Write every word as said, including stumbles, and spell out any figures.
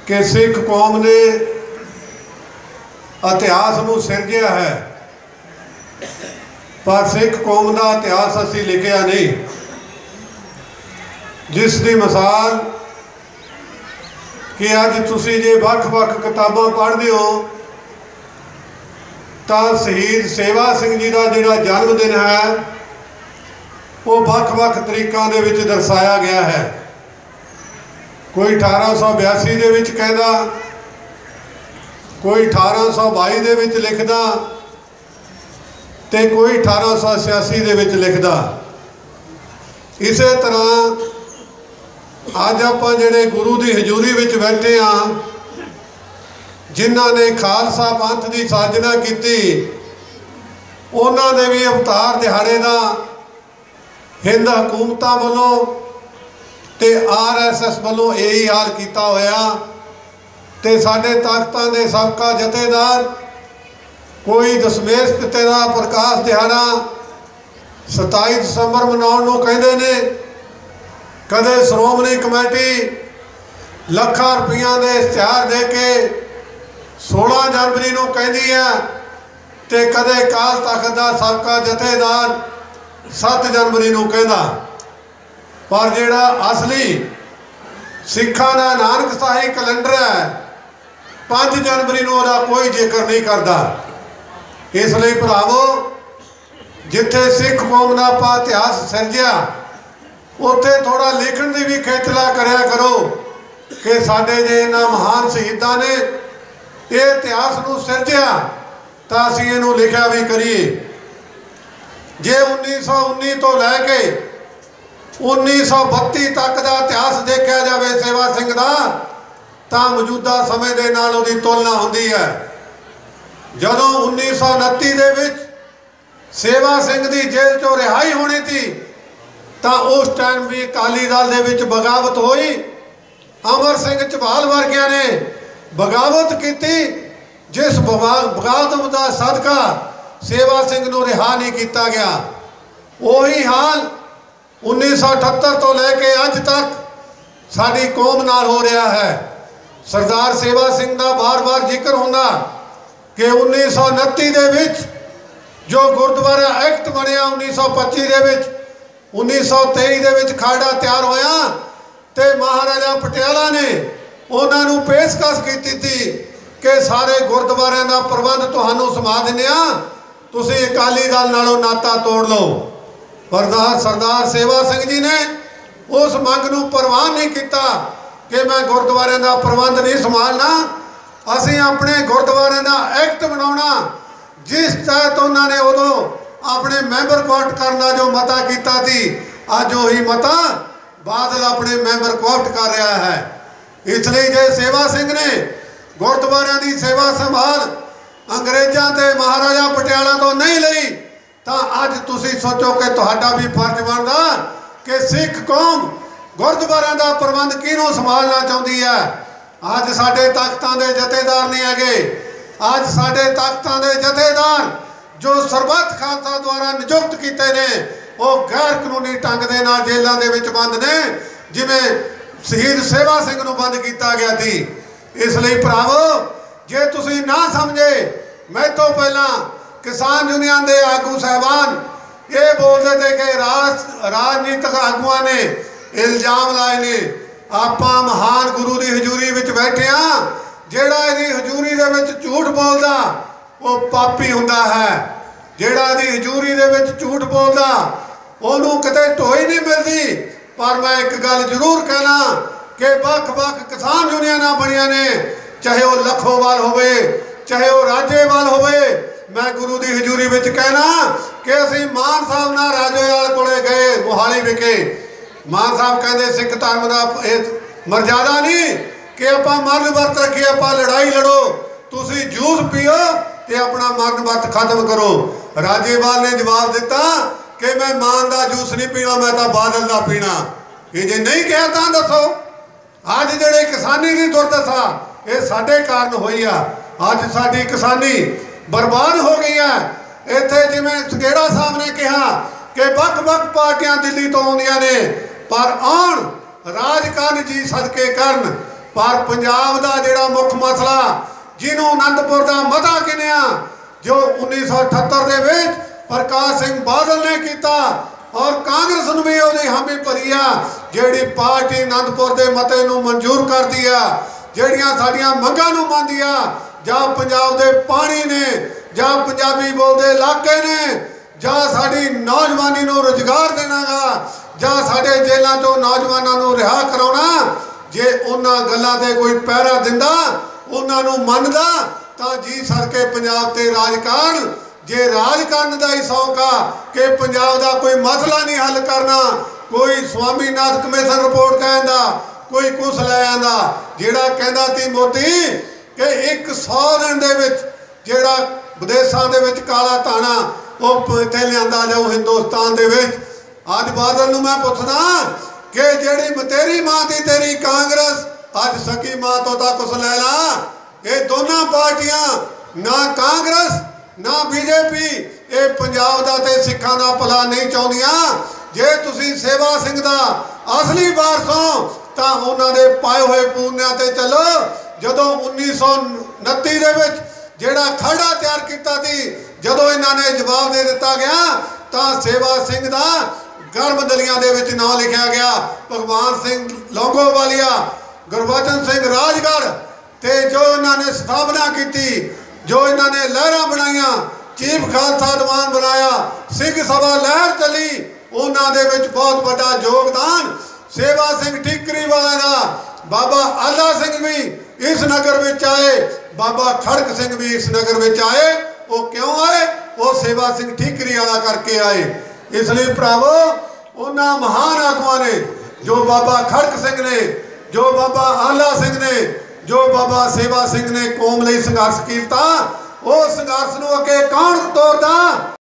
कि सिख कौम ने इतिहास नूं सिरजिया है, पर सिख कौम का इतिहास असी लिखिया नहीं, जिस दी मिसाल कि अज तुसी जे वख-वख किताबां पढ़दे हो तो शहीद सेवा सिंह जी का जिहड़ा जन्मदिन है वो वख-वख तरीकों दे विच दर्शाया गया है। कोई अठारह सौ बयासी दे विच कहदा, कोई अठारह सौ बाई दे विच लिखदा ते कोई अठारह सौ छियासी दे विच लिखदा। इस तरह अज आपां जिहड़े गुरु की हजूरी विच बैठे हाँ, जिन्हां ने खालसा पंथ की साजना की, उन्हां ने भी अवतार दिहाड़े का हिंद हुकूमतां वालों ते आर एस एस वालों यही हाल किया होया ते साडे तख्तां दे सबका जथेदार कोई दशमेश पिते का प्रकाश दिहाड़ा सताई दसंबर मनाउण नूं कहंदे ने, कदे श्रोमणी कमेटी लखां रुपया के इश्तिहार दे के सोलह जनवरी नूं कहंदी है ते कदे काल तख्त का सबका जथेदार सत्त जनवरी नूं कहंदा। पर जिहड़ा असली सिखां दा नानक शाही कैलेंडर है पाँच जनवरी नूं उहदा कोई जिक्र नहीं करता। इसलिए भरावो, जिथे सिख कौम का आपां इतिहास सिरजिया उत्थे थोड़ा लिखण की भी खेचला करया करो कि साडे जे इन्हां महान शहीदां ने ये इतिहास नूं सिरजिया तो असीं इहनूं लिखिया भी करिए। जे उन्नीस सौ उन्नी तो लैके उन्नीस सौ बत्ती तक का इतिहास देखा जाए सेवा सिंह का, तो मौजूदा समय के नाल उहदी तुलना होंदी है। जदों उन्नीस सौ उनती दे विच सेवा सिंह की जेल चों रिहाई होनी थी तो उस टाइम भी अकाली दल दे विच बगावत हुई। अमर सिंह झबाल वर्गिया ने बगावत की, जिस बगावत का सदका सेवा सिंह नूं रिहा नहीं किया गया। वही हाल उन्नीस सौ अठहत्तर तो लैके अज तक साड़ी कौम नाल हो रहा है। सरदार सेवा सिंह का बार बार जिक्र होंदा कि उन्नीस सौ उनती दे विच जो गुरुद्वारा एक्ट बनिया उन्नीस सौ पच्ची दे विच, उन्नीस सौ तेई दे विच खाड़ा तैयार होया ते महाराजा पटियाला ने उन्होंने पेशकश की थी कि सारे गुरुद्वारों का प्रबंध तुहानूं समा दिंदे आ, तुसीं अकाली दल नालों नाता तोड़ लो। पर सरदार सेवा सिंह जी ने उस मंग नूं परवाह नहीं किया कि मैं गुरुद्वारे का प्रबंध नहीं संभालना, असीं अपने गुरुद्वारे का एक्ट बनाउणा जिस तहत उन्होंने उदों अपने मैंबर कोर्ट करना जो मता किया थी, अज वही मता बादल अपने मैंबर कोर्ट कर रहा है। इसलिए जे सेवा सिंह ने गुरुद्वारों की सेवा संभाल अंग्रेजों के महाराजा पटियाला तो नहीं लई तो अज तुसी सोचो कि तुहाडा भी फर्ज बनदा कि सिख कौम गुरुद्वारों का प्रबंध किहनूं संभालना चाहती है। अज साडे तख्तां दे जथेदार नहीं हैगे, अज साडे तख्तां दे जथेदार जो सरबत खालसा द्वारा नियुक्त किए ने वो गैर कानूनी ढंग दे नाल जेलों दे विच बंद ने, जिवें शहीद सेवा सिंह नूं बंद किया गया थी। इसलिए भरावो, जे तुसी ना समझे, मैं तो पहला किसान यूनियन के आगू साहबान ये बोलते थे कि राज राजनीतिक आगुआ ने इल्जाम लाए ने आपां महान गुरु की हजूरी विच बैठे हाँ, जिहड़ा इहदी हजूरी दे विच झूठ बोलदा वो पापी हुंदा है। जिहड़ा इहदी हजूरी दे विच झूठ बोलदा उहनूं किते ढोई नहीं मिलती। पर मैं एक गल जरूर कहना कि वख-वख किसान यूनियनां बणियां ने, चाहे वह लखोवाल होवे चाहे वह राजेवाल होवे। मैं गुरु की हजूरी विच कहना कि असीं मान साहब नाल राजेवाल कोले गए मोहाली विखे, मान साहब कहते सिख धर्म का मर्यादा नहीं कि आपां मरण वर्त रखिए, आपां लड़ाई लड़ो, तुसीं जूस पियो ते अपना मरण वर्त खत्म करो। राजेवाल ने जवाब दिता कि मैं मान का जूस नहीं पीना, मैं तो बादल का पीना। ये जे नहीं कहा तो दसो, अज जिहड़ी किसानी की दुर्दशा ये साडे कारण हुई आ। अज साडी किसानी बर्बाद हो गई है। इत्थे जिवें सगेड़ा साहब ने कहा कि वख-वख पार्टियां दिल्ली तो आउंदियां ने, पर आउण राज करन जी सदके करन, पर पंजाब का जिहड़ा मुख मसला जिन्हों आनंदपुर का मता गिनिया जो उन्नीस सौ अठहत्तर के विच प्रकाश सिंह बादल ने किया और कांग्रेस नूं भी उहदी हामी भरी आ जिहड़ी पार्टी आनंदपुर के मते नूं मंजूर करदी आ जिहड़ियां साडीआं मंगां नूं मंनदी आ जां पंजाब दे पानी ने जां पंजाबी बोलदे इलाके ने जां साडी नौजवानी नूं रोजगार देना गा जां साडे जेलां चों नौजवानां नूं रिहा कराउणा जे उन्हां गल्लां ते कोई पैरा दिंदा उन्हां नूं मनदा तां जी सदके पंजाब ते राज करन जे राज करन दा ही शौक आ कि पंजाब दा कोई मसला नहीं हल करना कोई स्वामीनाथ कमीशन रिपोर्ट कहंदा कोई कुछ लै आंदा जिहड़ा कहंदा ती मोदी कि एक सौ दिन दे विच जिहड़ा विदेशां दे विच काला धाना वो इत्थे लिआंदा जाऊ हिंदुस्तान दे विच अज बादल नूं मैं पुछदा कि जिहड़ी तेरी मां दी तेरी कांग्रेस अज सकी मां तो तां कुछ लै ला ये दोनों पार्टियां ना कांग्रेस ना बीजेपी ये पंजाब दा ते सिखां दा भला नहीं चाहुंदियां जे तुसीं सेवा सिंह दा असली वारस हो तां उन्हां दे पाए होए पूनियां ते चलो जदों उन्नीस सौ उनतीस दे विच जिहड़ा खड़ा तैयार कीता सी जदों इन्हां ने जवाब दे दिता गया तां सेवा सिंह दा गर्भ दलियां दे विच नाम लिखिया गया भगवान सिंह लौंगोवालिया गुरबचन सिंह राजगढ़ ते जो इन्होंने स्थापना की जो इन्होंने लहर बनाई चीफ खालसा दीवान बनाया सिंह सभा लहर चली उन्होंने बहुत बड़ा योगदान सेवा सिंह ठीकरी वाले का बाबा आला सिंह भी इस नगर में आए बाबा खड़क सिंह भी इस नगर में आए वो क्यों आए वो सेवा सिंह ठीकरी वाला करके आए इसलिए भरावो उन्होंने महान आगुआ ने जो बाबा खड़क सिंह ने जो बाबा आला सिंह ने जो बाबा सेवा सिंह ने कौम लई संघर्ष किया वो संघर्ष नूं अगे कौन तोड़दा।